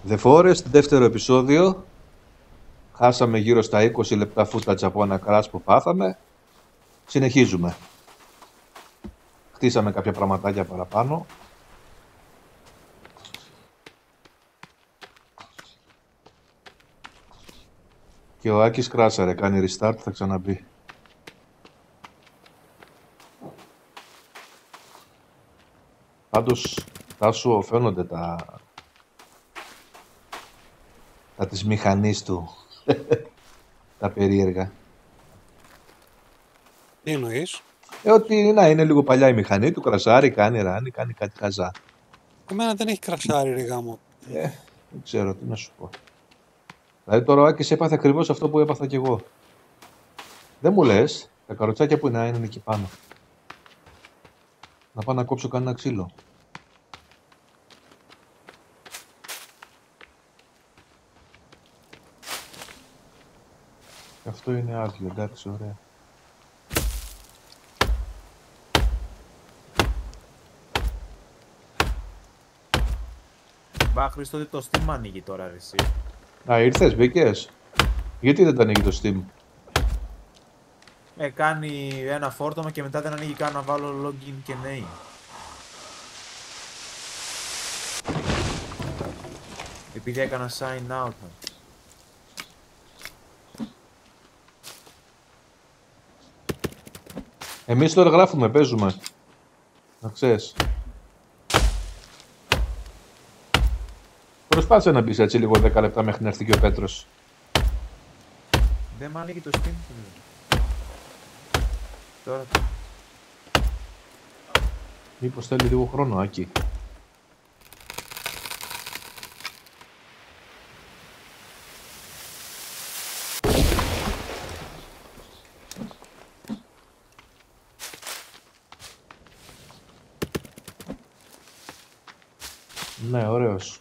The Forest, δεύτερο επεισόδιο. Χάσαμε γύρω στα 20 λεπτά footage από ένα crash που πάθαμε. Συνεχίζουμε. Χτίσαμε κάποια πραγματάκια παραπάνω. Και ο Άκης κράσαρε, κάνει restart, θα ξαναμπεί. Πάντως, Τάσου, φαίνονται τα της μηχανής του. Τα περίεργα. Τι εννοείς? Ότι να είναι λίγο παλιά η μηχανή του, κρασάρει, κάνει ράνι, κάνει κάτι χαζά. Εμένα δεν έχει κρασάρει, ρε γάμο. Δεν ξέρω τι να σου πω. Δηλαδή τώρα ο Άκης έπαθε ακριβώς αυτό που έπαθα κι εγώ. Δεν μου λες, τα καροτσάκια που είναι εκεί πάνω. Να πάω να κόψω κανένα ξύλο. Αυτό είναι άδειο, εντάξει, ωραία. Μπα, Χρήστο, το Steam ανοίγει τώρα, ρε, εσύ. Α, ήρθες, μπήκες. Γιατί δεν τα ανοίγει το Steam? Κάνει ένα φόρτωμα και μετά δεν ανοίγει καν να βάλω login και name. Επειδή έκανα sign out. Εμείς τώρα γράφουμε, παίζουμε. Να ξέρεις. Προσπάθησε να μπεις έτσι λίγο 10 λεπτά μέχρι να έρθει και ο Πέτρος. Δεν μ' ανοίγει το Steam. Τώρα. Μήπως θέλει λίγο χρόνο, Άκη. Ναι, ωραίος.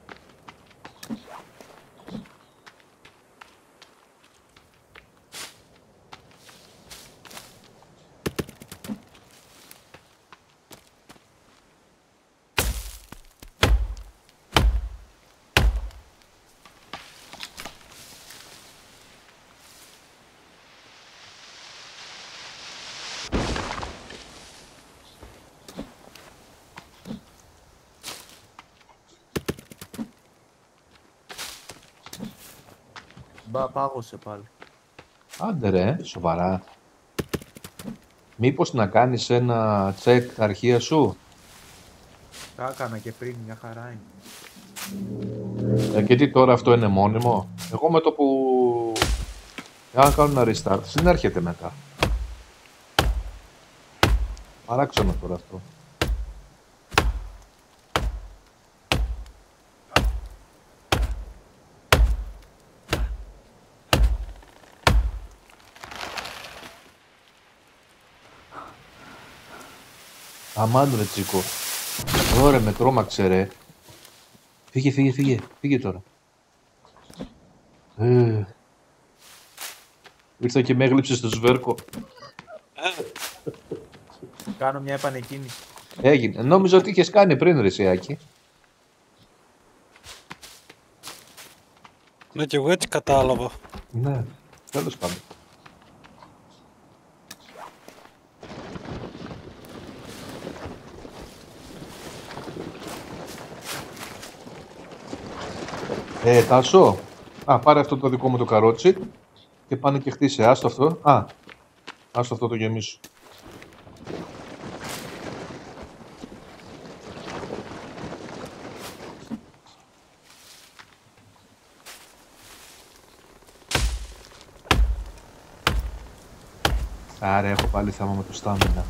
Μπα, πάγωσε πάλι. Άντε ρε, σοβαρά. Μήπως να κάνεις ένα τσεκ τα αρχεία σου? Τα έκανα και πριν, μια χαρά είναι. Και τι τώρα αυτό είναι μόνιμο? Εγώ με το που... Αν κάνω ένα restart, συνέρχεται μετά. Παράξενο τώρα αυτό. Αμάν ρε τσίκο. Ωραία, με τρόμαξε ρε. Φύγε τώρα. Ήρθα και με έγλειψε στο σβέρκο. Κάνω μια επανεκκίνηση. Έγινε. Νόμιζα ότι είχες κάνει πριν ρε Σιάκη. Ναι, και εγώ έτσι κατάλαβα. Ναι, τέλος πάντων. Τάσο, πάρε αυτό το δικό μου το καρότσι και πάνε και χτίσε. Άστο αυτό. Άστο αυτό το γεμίσω. Άρα έχω πάλι θέμα με το στάμινα.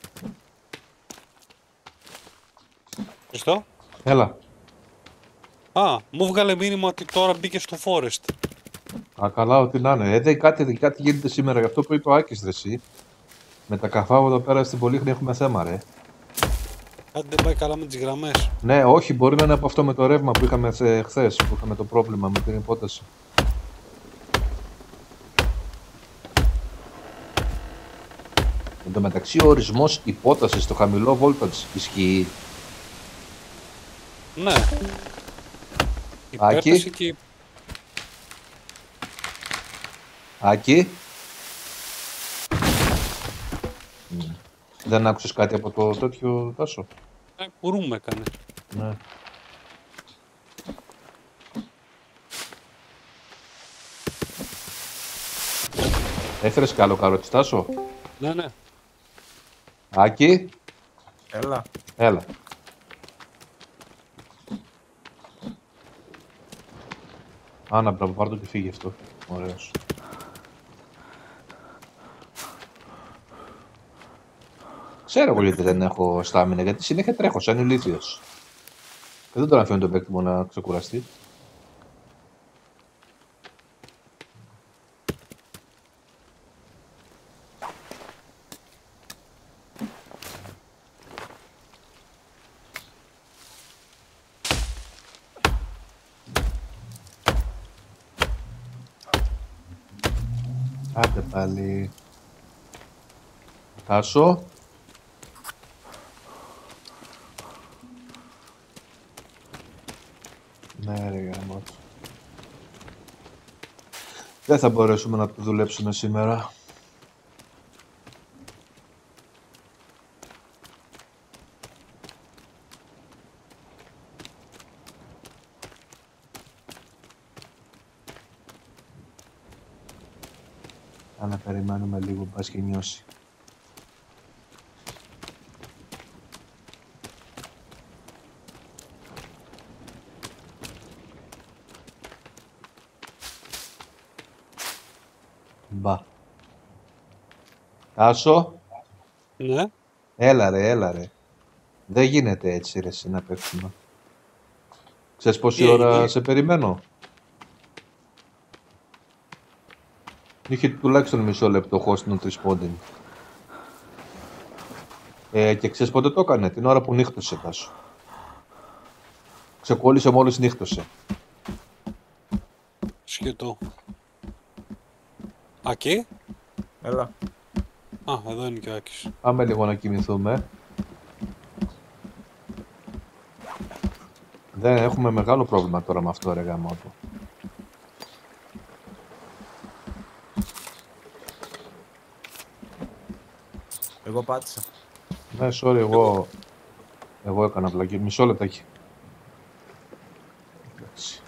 Χριστό. Έλα. Α, μου βγάλε μήνυμα ότι τώρα μπήκε στο Forest. Α, καλά, ό,τι να είναι. Κάτι γίνεται σήμερα, γι' αυτό που είπε ο Άκης, ρε, εσύ. Με τα καφάου εδώ πέρα στην Πολύχνη έχουμε θέμα, ρε. Κάτι δεν πάει καλά με τις γραμμές. Ναι, όχι, μπορεί να είναι από αυτό με το ρεύμα που είχαμε χθες, που είχαμε το πρόβλημα με την υπόταση. Εν τω μεταξύ, ο ορισμός υπότασης στο χαμηλό voltage ισχύει. Ναι. Άκη. Υπέρταση και... Άκη. Δεν άκουσες κάτι από το τέτοιο, Τάσο? Κουρούμ έκανε. Ναι. Έφερες καλό καρότσι, Τάσο? Ναι, ναι. Άκη. Έλα. Έλα. Άνα, μπράβο, πάρ' το και φύγει αυτό. Ωραίος. Ξέρω εγώ γιατί δεν έχω στάμινα, γιατί συνέχεια τρέχω σαν ηλίθιος. Δεν τον αφήνω τον παίκτη μου να ξεκουραστεί. Άντε πάλι. Τάσο. Ναι ρε γάμο. Δεν θα μπορέσουμε να το δουλέψουμε σήμερα. Να περιμένουμε λίγο, μπας και νιώσει. Μπα. Τάσο. Ναι. Έλα ρε. Δεν γίνεται έτσι ρε εσύ να παίξουμε. Ξέρεις πόση ώρα σε περιμένω? Είχε τουλάχιστον μισό λεπτό hosting not responding. Και ξέρεις πότε το έκανε? Την ώρα που νύχτωσε, Τάσο. Ξεκόλλησε μόλις νύχτωσε. Σκέτο. Άκη. Έλα. Α, εδώ είναι και ο Άκης. Πάμε λίγο να κοιμηθούμε. Δεν έχουμε μεγάλο πρόβλημα τώρα με αυτό ρε γαμότο. Εγώ πάτησα. Ναι, sorry, εγώ έκανα βλακή. Μισό λεπτάκι. Εντάξει.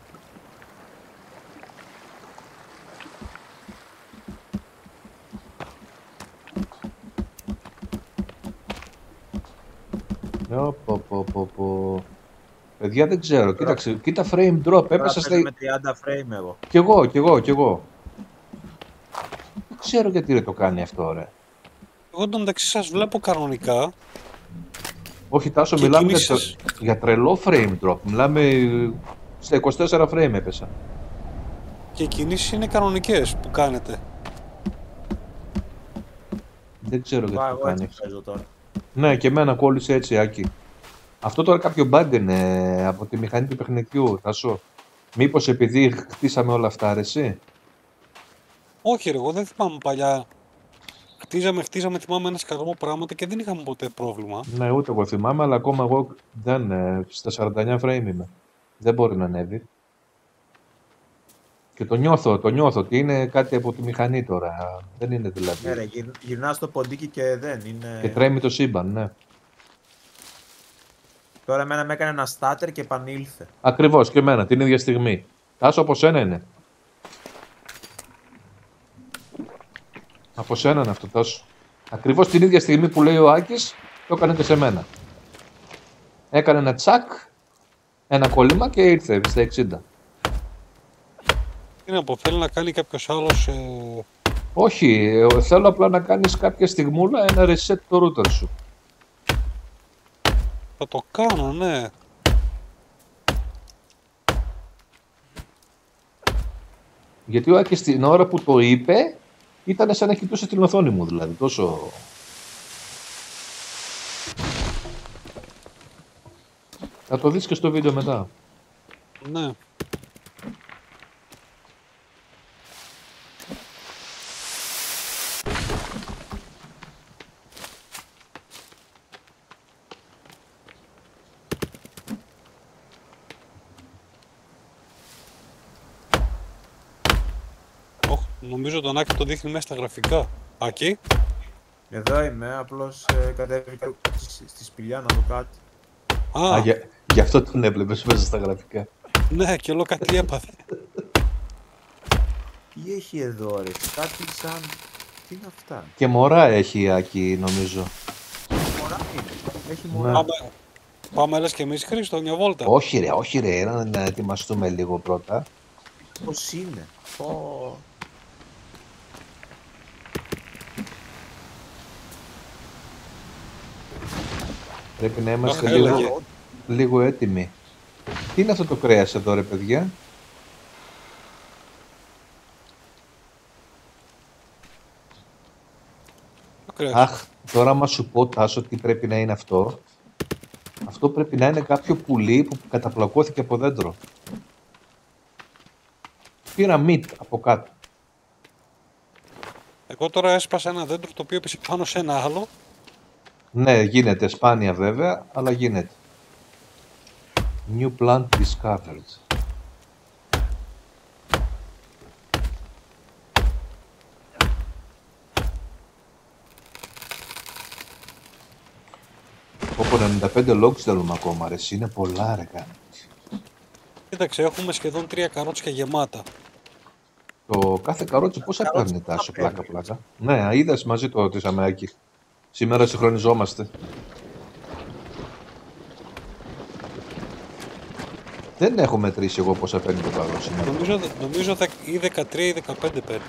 Παιδιά δεν ξέρω, κοίταξε, κοίτα frame drop, έπεσα στα... με 30 frame εγώ. Κι εγώ. Δεν ξέρω γιατί δεν το κάνει αυτό, ρε. Εγώ εντωμεταξύ σας βλέπω κανονικά. Όχι, Τάσο, και μιλάμε κινήσεις... για τρελό frame drop. Μιλάμε στα 24 frame έπεσα. Και οι κινήσεις είναι κανονικές που κάνετε. Δεν ξέρω γιατί το Εγώ κάνει. έτσι παίζω τώρα. Ναι, και εμένα κόλλησε έτσι, Άκη. Αυτό τώρα κάποιο bug είναι από τη μηχανή του παιχνιδιού, Τάσο. Μήπως επειδή χτίσαμε όλα αυτά, ρε, εσύ? Όχι ρε, εγώ δεν θυμάμαι παλιά. Χτίζαμε, θυμάμαι ένα σκαρμό πράγματα και δεν είχαμε ποτέ πρόβλημα. Ναι, ούτε εγώ θυμάμαι, αλλά ακόμα εγώ δεν, στα 49 frame είμαι. Δεν μπορεί να ανέβει. Και το νιώθω ότι είναι κάτι από τη μηχανή τώρα. Δεν είναι δηλαδή. Ναι, ρε, γυρνάς στο ποντίκι και δεν είναι. Και τρέμει το σύμπαν, ναι. Τώρα εμένα με έκανε ένα starter και επανήλθε. Ακριβώς και εμένα, την ίδια στιγμή. Τάσο, από σένα είναι. Από σένα είναι αυτό, Τάσο. Ακριβώς την ίδια στιγμή που λέει ο Άκης, το έκανε και σε μένα. Έκανε ένα τσακ, ένα κόλλημα και ήρθε στα 60. Τι να πω, θέλει να κάνει κάποιος άλλος... Όχι, θέλω απλά να κάνεις κάποια στιγμούλα ένα reset το router σου. Θα το κάνω, ναι. Γιατί ο Άκης την ώρα που το είπε ήταν σαν να κοιτούσε την οθόνη μου, δηλαδή. Τόσο. Θα το δεις και στο βίντεο μετά. Ναι. Νομίζω τον Άκη το δείχνει μέσα στα γραφικά. Άκη. Εδώ είμαι, απλώς κατέβηκα στη σπηλιά να δω κάτι. Α, Γι' αυτό τον έβλεπες μέσα στα γραφικά. ναι, και όλο κάτι έπαθε. Τι έχει εδώ ρε, κάτι σαν... Τι είναι αυτά. Και μωρά έχει Άκη, νομίζω. Μωρά είναι. Έχει Ναι. μωρά. Πάμε λες και εμείς, Χρήστο, μια βόλτα. Όχι ρε, να ετοιμαστούμε λίγο πρώτα. Πώς είναι. Πω. Πρέπει να είμαστε Αχ, λίγο, έλεγε. λίγο έτοιμοι. Τι είναι αυτό το κρέας εδώ ρε παιδιά? Το κρέας. Αχ, τώρα άμα σου πω Τάσο τι πρέπει να είναι αυτό. Αυτό πρέπει να είναι κάποιο πουλί που καταπλακώθηκε από δέντρο. Πήρα meat από κάτω. Εγώ τώρα έσπασα ένα δέντρο το οποίο έπεσε πάνω σε ένα άλλο. Ναι, γίνεται σπάνια βέβαια, αλλά γίνεται. New plant discovered. Όπω 95 logs θέλουμε ακόμα, ρε. Είναι πολλά, ρε. Κάνει. Κοίταξε, έχουμε σχεδόν 3 καρότσια γεμάτα. Το κάθε καρότσι πόσα Καρότσι παίρνει πόσα Τάσο, παίρνει. πλάκα. Ναι, είδες μαζί το ότι Σαμέακη. Σήμερα συγχρονιζόμαστε. Δεν έχω μετρήσει εγώ πόσα παίρνει το καρότσι. Νομίζω ή 13 ή 15 παίρνει.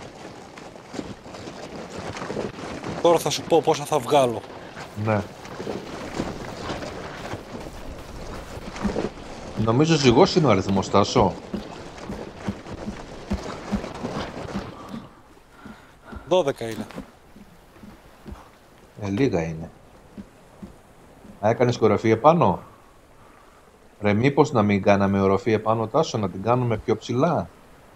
Τώρα θα σου πω πόσα θα βγάλω. Ναι. Νομίζω ζυγός είναι ο αριθμός, Τάσο. 12 είναι. Λίγα είναι. Έκανες και οροφή επάνω. Ρε μήπως να μην κάναμε οροφή επάνω, Τάσο, να την κάνουμε πιο ψηλά.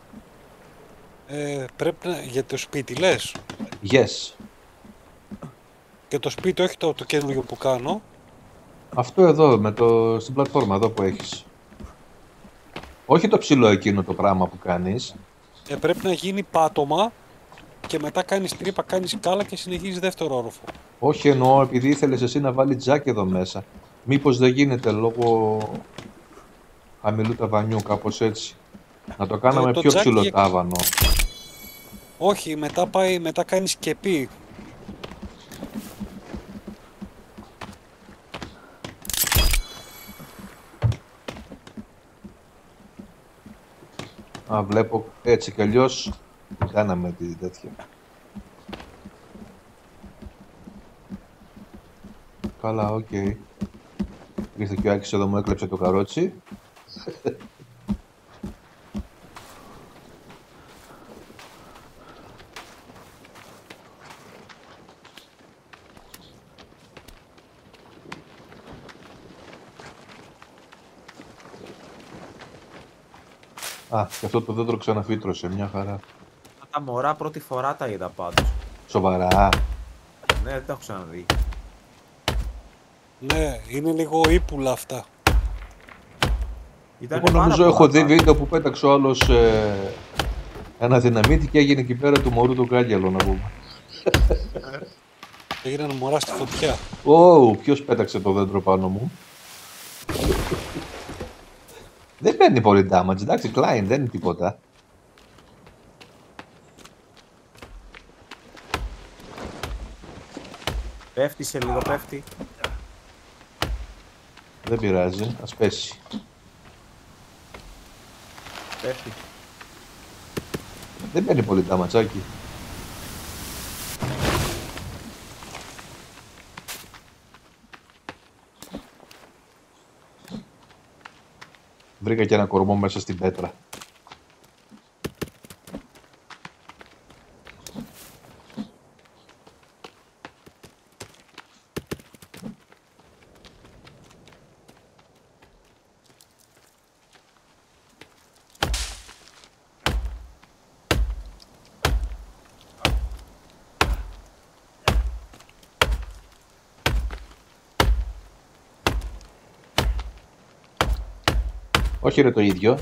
Πρέπει να... Για το σπίτι λες. Yes. Και το σπίτι όχι το καινούργιο που κάνω. Αυτό εδώ, στην πλατφόρμα εδώ που έχεις. Όχι το ψηλό εκείνο το πράγμα που κάνεις. Πρέπει να γίνει πάτωμα και μετά κάνεις τρύπα, κάνεις σκάλα και συνεχίζεις δεύτερο όροφο. Όχι εννοώ επειδή ήθελες εσύ να βάλεις τζάκι εδώ μέσα. Μήπως δεν γίνεται λόγω χαμηλού ταβανιού, κάπως έτσι. Να το κάναμε το πιο τζάκι ψηλό τάβανο. Όχι, μετά κάνεις σκεπή. Α, βλέπω έτσι κι αλλιώς κάναμε τη τέτοια. Καλά, οκ. Ήρθε και ο Άκης εδώ, μου έκλεψε το καρότσι. Α, και αυτό το δέντρο ξαναφύτρωσε, μια χαρά. Τα μωρά πρώτη φορά τα είδα πάντως. Σοβαρά. Ναι, δεν τα έχω ξαναδεί. Ναι, είναι λίγο ύπουλα αυτά. Ήτανε Εγώ πάρα νομίζω πολλά έχω δει τα- βίντεο που πέταξε ο άλλος ένα δυναμίτι και έγινε εκεί πέρα του μωρού του κάγκελο, να πούμε. Έγιναν μωρά στη φωτιά. Ω, ποιος πέταξε το δέντρο πάνω μου. Δεν παίρνει πολύ damage, εντάξει, Klein, δεν είναι τίποτα. Πέφτει σε λίγο, πέφτει. Δεν πειράζει, ας πέσει. Πέφτει. Δεν παίρνει πολύ damage. Βρήκα και ένα κορμό μέσα στην πέτρα. Όχι ρε το ίδιο.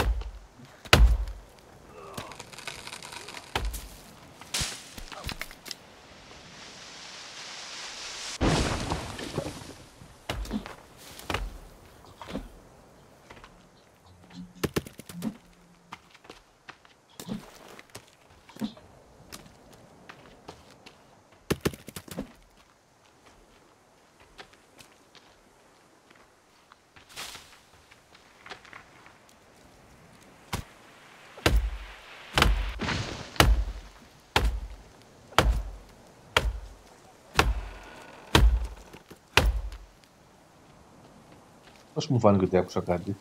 Πώς μου φάνηκε ότι άκουσα κάτι.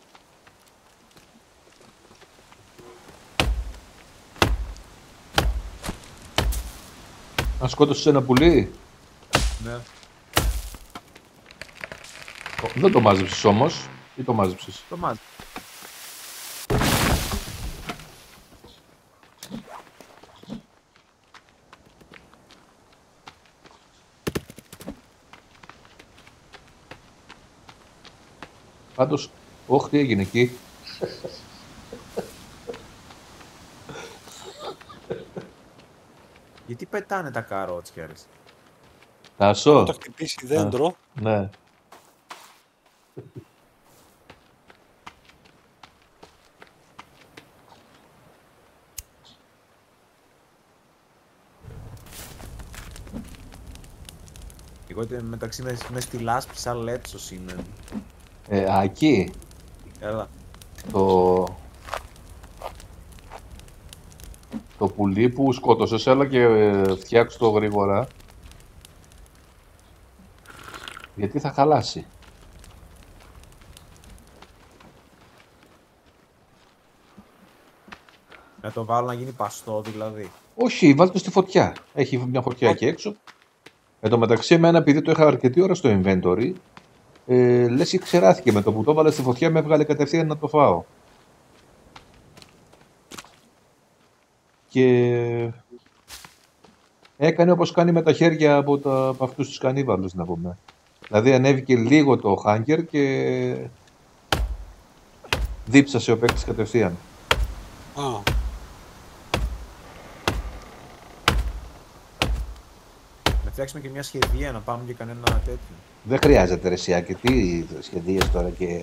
Αν σκότωσες ένα πουλί. Ναι. Δεν το μάζεψες όμως. Ή το μάζεψες. Το μάτι. Πάντως, όχι, τι έγινε εκεί. Γιατί πετάνε τα καρότσια, ρε. Τάσο. Το χτυπήσει δέντρο. Ναι. Εγώ μεταξύ με στη λάσπη σαν λέτσος είναι. Εκεί. Έλα. Το πουλί που σκότωσες, έλα και φτιάξου το γρήγορα. Γιατί θα χαλάσει. Να το βάλω να γίνει παστό δηλαδή. Όχι, βάλτε το στη φωτιά. Έχει μια φωτιά εκεί έξω. Εν τω μεταξύ, εμένα επειδή το είχα αρκετή ώρα στο inventory, λες και ξεράθηκε. Με το που το έβαλε στη φωτιά με έβγαλε κατευθείαν να το φάω. Και έκανε όπως κάνει με τα χέρια από αυτούς τους κανίβαλους, να πούμε. Δηλαδή ανέβηκε λίγο το hanger και δίψασε ο παίκτης κατευθείαν. Α, Να φτιάξουμε και μια σχεδία να πάμε και κανένα τέτοιο. Δεν χρειάζεται ρε Σιάκη, τι σχεδίες τώρα και...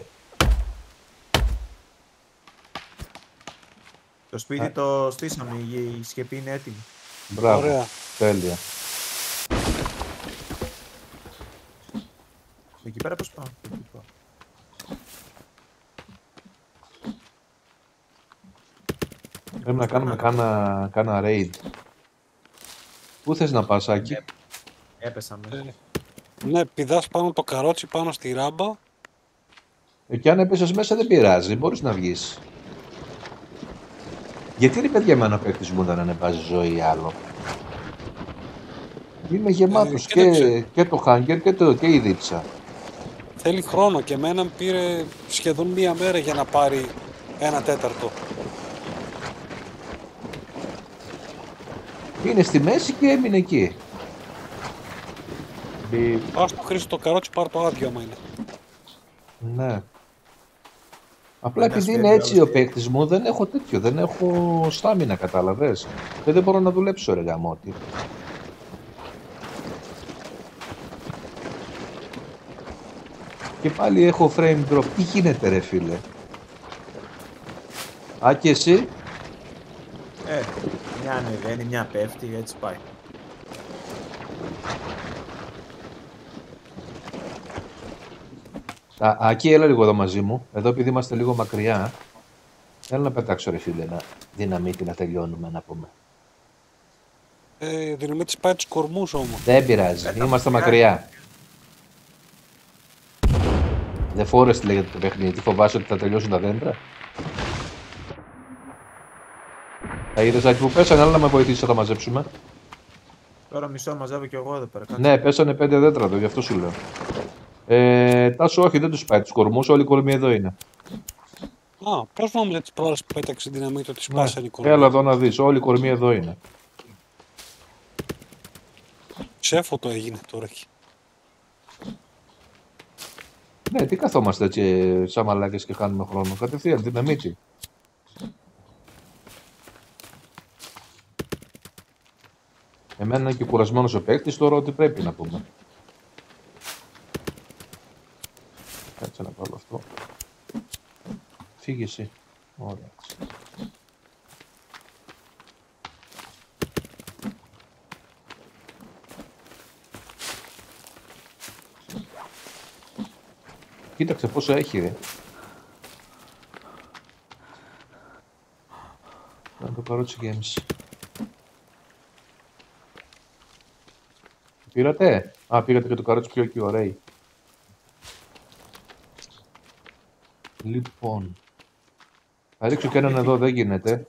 Το σπίτι το στήσαμε, η σκεπή είναι έτοιμη. Μπράβο, ωραία. τέλεια. Εκεί πέρα πώς πάω. Εκεί πάω. Πρέπει να κάνουμε κάνα raid. Πού θες να πας, Άκη? Έπεσα μέσα. Ναι, πηδάς πάνω το καρότσι, πάνω στη ράμπα. Και αν έπεσες μέσα δεν πειράζει, μπορείς να βγεις. Γιατί ρε παιδιά εμένα ο παίκτης μου δεν ανεβάζει ζωή άλλο. Είμαι γεμάτος κοίταξε. και το hanger και η δίψα. Θέλει χρόνο και εμένα πήρε σχεδόν μία μέρα για να πάρει 1/4. Είναι στη μέση και έμεινε εκεί. Ας το χρήσει το καρότσι, πάρ' το άδειο άμα είναι. Ναι. Απλά Ένας επειδή είναι φεύγει, έτσι ο άλλος παίκτης μου, δεν έχω τέτοιο, δεν έχω στάμινα, κατάλαβες. Και δεν μπορώ να δουλέψω ρε γαμώτη. Και πάλι έχω frame drop. Τι γίνεται ρε φίλε? Α, και εσύ? Μια ανεβαίνει, μια πέφτει, έτσι πάει. Ακή, έλα λίγο εδώ μαζί μου. Εδώ επειδή είμαστε λίγο μακριά. Θέλω να πετάξω ρε φίλε, ένα δυναμίτη να τελειώνουμε να πούμε. Δυναμίτης πάει τους κορμούς όμως. Δεν πειράζει, είμαστε μακριά. Δεν Forest λέγεται το παιχνίδι, τι φοβάσαι ότι θα τελειώσουν τα δέντρα? Τα είδες Άκη που πέσανε, αλλά να με βοηθήσεις να τα μαζέψουμε. Τώρα μισό μαζεύω κι εγώ εδώ πέρα. Κάτσε. Ναι, πέσανε 5 δέντρα εδώ, γι' αυτό σου λέω. Τάσο, όχι, δεν τους πάει τους κορμούς, όλοι οι κορμοί εδώ είναι. Α, πώς νόμιζα τις προάλλες που πέταξε δυναμίτη ότι σπάσανε οι κορμοί. Έλα εδώ να δεις, όλοι οι κορμοί εδώ είναι. Ξέφωτο έγινε τώρα εκεί. Ναι, τι καθόμαστε έτσι σαν μαλάκες και κάνουμε χρόνο. Κατευθείαν δυναμίτη. Εμένα είναι και κουρασμένος ο παίκτης, τώρα ότι πρέπει να πούμε. Κάτσε να πάρω αυτό. Φύγε εσύ. Ωραία. Κοίταξε πόσο έχει, ρε. Να το πάρω έτσι games. Πήρατε? Α, πήγατε και το καρότσι πιο εκεί, ωραία. Λοιπόν. Θα ρίξω και έναν εδώ, δεν γίνεται.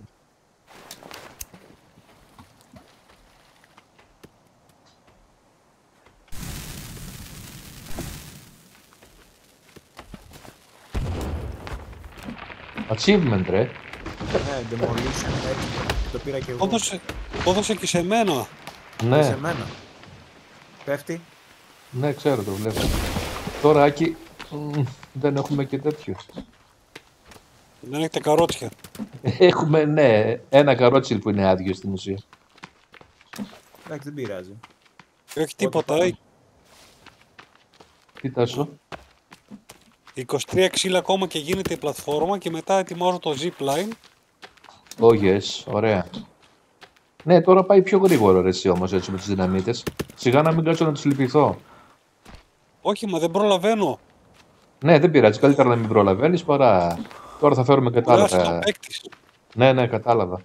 Achievement, ρε. Ναι, demolition, έτσι. Το πήρα και εγώ. Το έδωσε και σε μένα. Ναι, Σε μένα. Πέφτει. ναι, ξέρω, το βλέπω. Τώρα, Άκη, δεν έχουμε και τέτοιο. Δεν έχετε καρότσια. Έχουμε, ναι, ένα καρότσι που είναι άδειο στην ουσία. Εντάξει, δεν πειράζει. Όχι τίποτα. Τι τάσο? 23 ξύλα ακόμα και γίνεται η πλατφόρμα και μετά ετοιμάζω το zipline. Oh yes, ωραία. Ναι, τώρα πάει πιο γρήγορα ρε εσύ όμως έτσι με τις δυναμίτες. Σιγά να μην κάτσω να τους λυπηθώ. Όχι, μα δεν προλαβαίνω. Ναι, δεν πειράζει. Καλύτερα να μην προλαβαίνεις παρά. Τώρα θα φέρουμε και τα άλλα. Κουράζει το παίκτης. Ναι, κατάλαβα.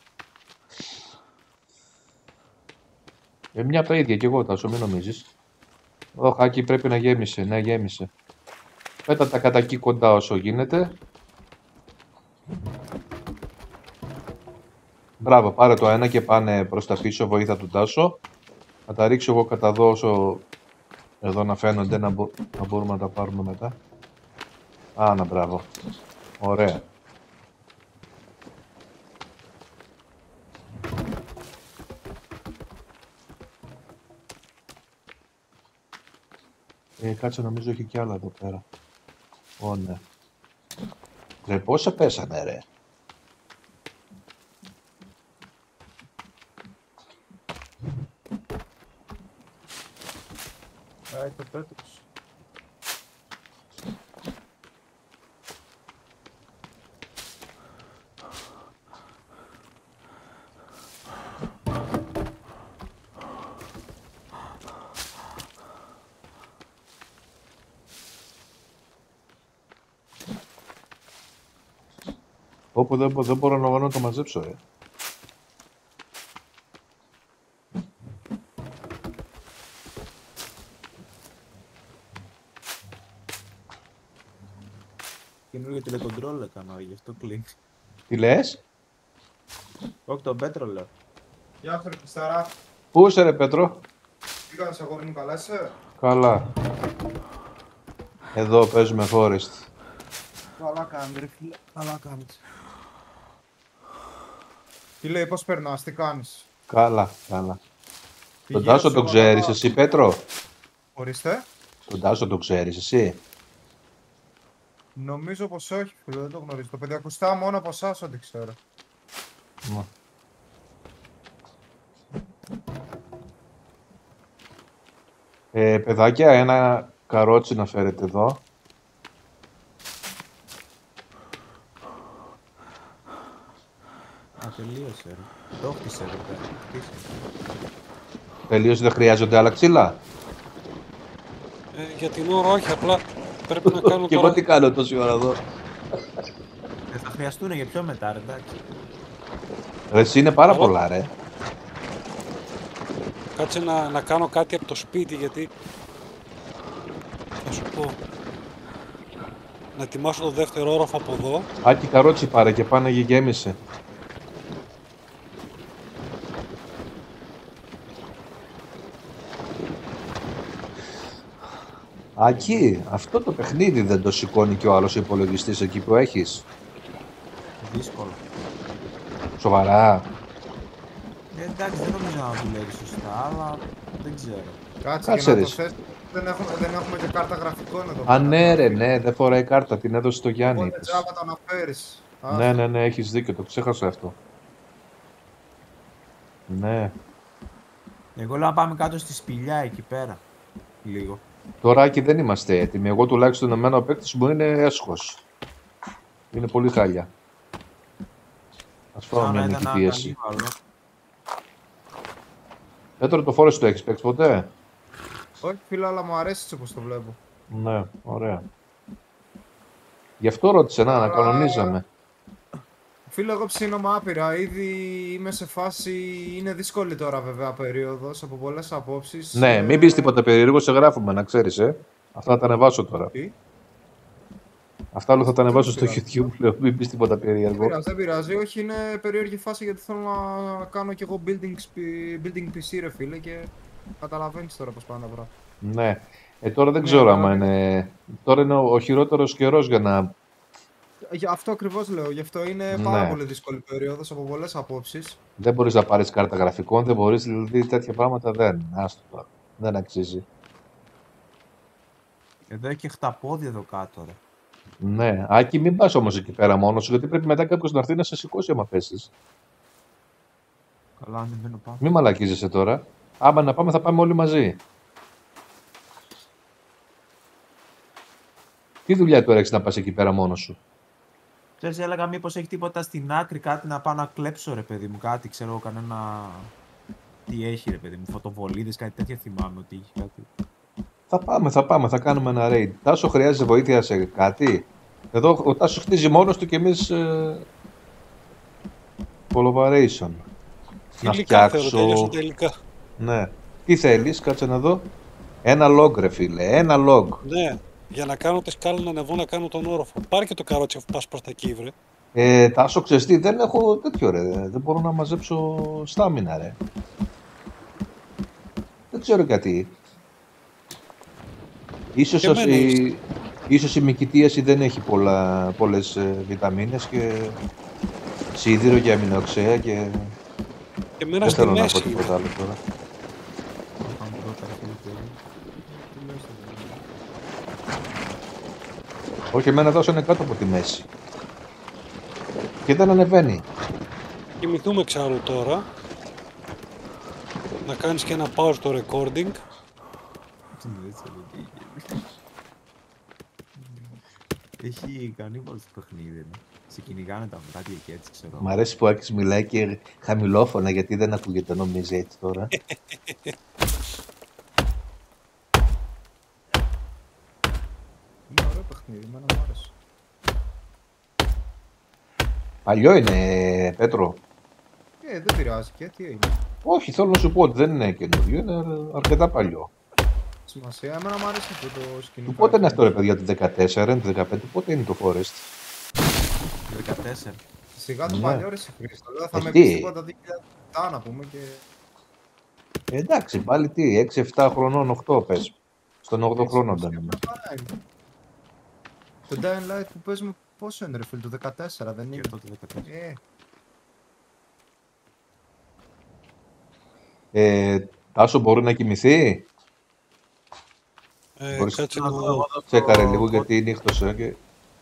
Μια από τα ίδια κι εγώ τάσο, μην νομίζεις. Ο Χάκη πρέπει να γέμισε. Ναι, γέμισε. Πέτα τα κατά εκεί κοντά όσο γίνεται. Μπράβο, πάρε το ένα και πάνε προς τα πίσω, βοήθα του Τάσο. Θα τα ρίξω εγώ κατά εδώ όσο εδώ να φαίνονται, να μπορούμε να τα πάρουμε μετά. Άνα, μπράβο. Ωραία. Κάτσε, νομίζω έχει κι άλλα εδώ πέρα. Ω, ναι. Ρε, πόσα πέσανε, ρε. Το πέτρος. Όπου δεν μπορώ να το μαζέψω, Καινούργιο τηλεκοντρόλ έκανα, γι' αυτό κλείνει. Τι λες? Όχι, τον Πέτρο λέω. Γεια σου, Χριστάρα. Πού είσαι, ρε Πέτρο? Τι κάνεις, αγόρι μου, καλά είσαι? Καλά. Εδώ παίζουμε Forest. Καλά κάνεις, ρε φίλε. Καλά κάνεις. Τι λέει, πώς περνάς, τι κάνεις? Καλά. Τον Τάσο τον ξέρεις εσύ, Πέτρο? Ορίστε. Τον Τάσο τον ξέρεις εσύ? Νομίζω πως όχι, φίλε, δεν το γνωρίζω. Το παιδί ακουστά μόνο από εσάς ό,τι ξέρω. Μα. Παιδάκια, ένα καρότσι να φέρετε εδώ. Τελείωσε, ρε. Το χτίσε, ρε, χτίσε. Τελείωσε, δεν χρειάζονται άλλα ξύλα. Για την ώρα όχι, απλά πρέπει να κάνω Και εγώ τι κάνω τόση ώρα εδώ? Θα χρειαστούν για πιο μετά, ρε, εντάξει. Ρε, εσύ είναι πάρα πολλά, ρε. Κάτσε να κάνω κάτι από το σπίτι, γιατί θα σου πω. Να ετοιμάσω το δεύτερο όροφο από εδώ. Άκη, καρότσι πάρε και πάνε γέμισε. Άκη, αυτό το παιχνίδι δεν το σηκώνει και ο άλλος υπολογιστής εκεί που έχεις? Δύσκολο. Σοβαρά? Εντάξει, δεν νομίζω να δουλεύει σωστά, αλλά δεν ξέρω. Κάτσε Κάτσε, και ρε. να το θες. Δεν έχουμε και κάρτα γραφικών εδώ. Α, πέρα. ναι, ρε, ναι, δεν φοράει κάρτα. Την έδωσε στο Γιάννη. Οπότε είπες. τζάμπα το αναφέρεις. Ναι, έχεις δίκιο. Το ξέχασα αυτό. Ναι. Εγώ λέω να πάμε κάτω στη σπηλιά εκεί πέρα. Λίγο. Τώρα Άκη δεν είμαστε έτοιμοι. Εγώ τουλάχιστον εμένα ο παίκτης μου είναι έσχος. Είναι πολύ χάλια. Ας φάω Σαν μια να ήταν ένα νικητίαση. κανίβαλο. Πέτρο, το φόρεστο το έχεις παίξει ποτέ? Όχι φίλε, αλλά μου αρέσει έτσι όπως το βλέπω. Ναι, ωραία. Γι' αυτό ρώτησε να Αλλά- κανονίζαμε. Φίλε, εγώ ψήνομαι άπειρα. Ήδη είμαι σε φάση. Είναι δύσκολη τώρα βέβαια περίοδος από πολλές απόψεις. Ναι, μην πεις τίποτα περίεργο, σε γράφουμε να ξέρεις, Αυτά θα τα ανεβάσω τώρα. Τι? Αυτά άλλο θα τα ανεβάσω στο πειράζει. YouTube, λέω, μην πεις τίποτα Δεν περίεργο. πειράζει, δεν πειράζει. Όχι, είναι περίεργη φάση γιατί θέλω να κάνω κι εγώ building PC, ρε φίλε, και καταλαβαίνεις τώρα πώς πάνε τα πράγματα. Ναι. Τώρα δεν Ναι, ξέρω αλλά άμα δεν- είναι... Τώρα είναι ο χειρότερος καιρός για να... Αυτό ακριβώς λέω. Γι' αυτό είναι Ναι. πάρα πολύ δύσκολη περίοδος από πολλές απόψεις. Δεν μπορείς να πάρεις κάρτα γραφικών, δεν μπορείς, δηλαδή τέτοια πράγματα δεν. Άστο τώρα. Δεν αξίζει. Εδώ έχει και χταπόδι εδώ κάτω, ρε. Ναι. Άκη, μην πας όμως εκεί πέρα μόνος σου, γιατί πρέπει μετά κάποιος να έρθει να σε σηκώσει άμα πέσεις. Καλά, ανεβαίνω πάνω. Μην μαλακίζεσαι τώρα. Άμα να πάμε, θα πάμε όλοι μαζί. Τι δουλειά τώρα έχεις να πας εκεί πέρα μόνος σου? Ξέρεις, έλεγα μήπως έχει τίποτα στην άκρη, κάτι να πάω να κλέψω, ρε παιδί μου. Κάτι, ξέρω, κανένα... Τι έχει, ρε παιδί μου, φωτοβολίδες, κάτι τέτοια θυμάμαι ότι έχει κάτι. Θα πάμε, θα κάνουμε ένα raid. Τάσο, χρειάζεται βοήθεια σε κάτι? Εδώ ο Τάσος χτίζει μόνος του και εμείς... collaboration. Να Υλικά θέλω, φτιάξω... τελειώσαν τα υλικά. Ναι. Τι θέλεις, κάτσε να δω. Ένα log, ρε φίλε, ένα log. Ναι, για να κάνω τη σκάλα να ανεβώ να κάνω τον όροφο. Πάρε και το καρότσι αφού πας προς τα εκεί, βρε. Τάσο, ξέρεις τι, δεν έχω τέτοιο, ρε. Δεν μπορώ να μαζέψω στάμινα, ρε. Δεν ξέρω γιατί. Ίσως, Και εμένα ίσως η μικητίαση δεν έχει πολλές βιταμίνες και σίδηρο και αμινοξέα και Και μένα δεν στη θέλω να πω μέση τίποτα είναι. άλλο τώρα. Πάμε πρώτα, ρε φίλε, και- Τι λες, Όχι, εμένα Τάσο είναι κάτω από τη μέση. Και δεν ανεβαίνει. Κοιμηθούμε εξάλλου τώρα. Να κάνεις και ένα pause στο recording. Δεν ξέρω τι είχε. Έχει κανίβαλο στο παιχνίδι, ναι. Σε κυνηγάνε τα βράδια και έτσι, ξέρω. Μ' αρέσει που ο Άκης μιλάει και χαμηλόφωνα γιατί δεν ακούγεται, νομίζει έτσι τώρα. Είναι ωραίο παιχνίδι, εμένα μου άρεσε. Παλιό είναι, Πέτρο. Δεν πειράζει και τι έγινε. Όχι, θέλω να σου πω ότι δεν είναι καινούριο, είναι αρκετά παλιό. Σημασία, εμένα μου άρεσε αυτό το Του σκηνικό. πότε είναι αυτό, ρε παιδιά, του 14, είναι του 15, πότε είναι το Forest? 14. Σιγά το Ναι. παλιό ρε σε Χρήστο. Λέω, θα με τι? πεις τίποτα 2007 να πούμε και... Εντάξει, πάλι τι, 6-7 χρονών, 8 πες. Στον 8 χρόνο ήταν. Μια χαρά είναι. Το Dying Light που παίζουμε πόσο είναι ρε φίλε, το 14 δεν Και είναι. τότε 14. Τάσο, μπορεί να κοιμηθεί? Μπορείς Κάτσε να να δω δω. εγώ το- Τσέκαρε λίγο γιατί νύχτωσε και...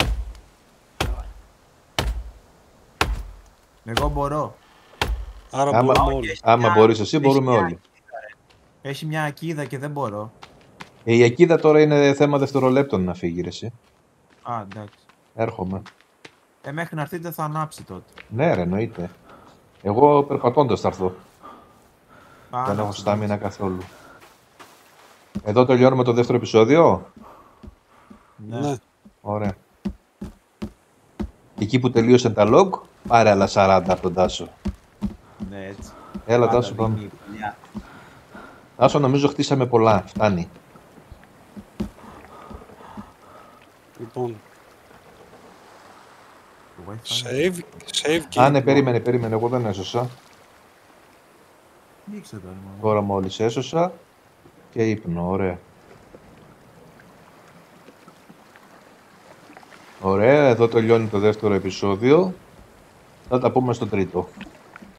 Εγώ μπορώ. Άρα Άμα- μπορούμε όλοι. Άμα μπορείς εσύ, Έχει μπορούμε μια όλοι. ακίδα, ρε. Έχει μια ακίδα και δεν μπορώ. Η ακίδα τώρα είναι θέμα δευτερολέπτων να φύγει, ρε, εσύ. Α, εντάξει. Έρχομαι. Μέχρι να έρθετε θα ανάψει τότε. Ναι, ρε, εννοείται. Εγώ περπατώντας θα έρθω. Α, Δεν έχω εντάξει, στάμινα καθόλου. Εδώ τελειώνουμε το δεύτερο επεισόδιο. Ναι. Ναι. Ωραία. Εκεί που τελείωσαν τα log, πάρε άλλα 40 από τον Τάσο. Ναι, έτσι. Έλα, Πάντα Τάσο, πάμε. δίνει δουλειά. Τάσο, νομίζω χτίσαμε πολλά. Φτάνει. Λοιπόν, Το Wi-Fi. save και... Α, ναι, περίμενε. Εγώ δεν έσωσα. Ανοίξε το, ρε, μάνα. Τώρα μόλις έσωσα και ύπνο. Ωραία. Ωραία, εδώ τελειώνει το δεύτερο επεισόδιο. Θα τα πούμε στο τρίτο.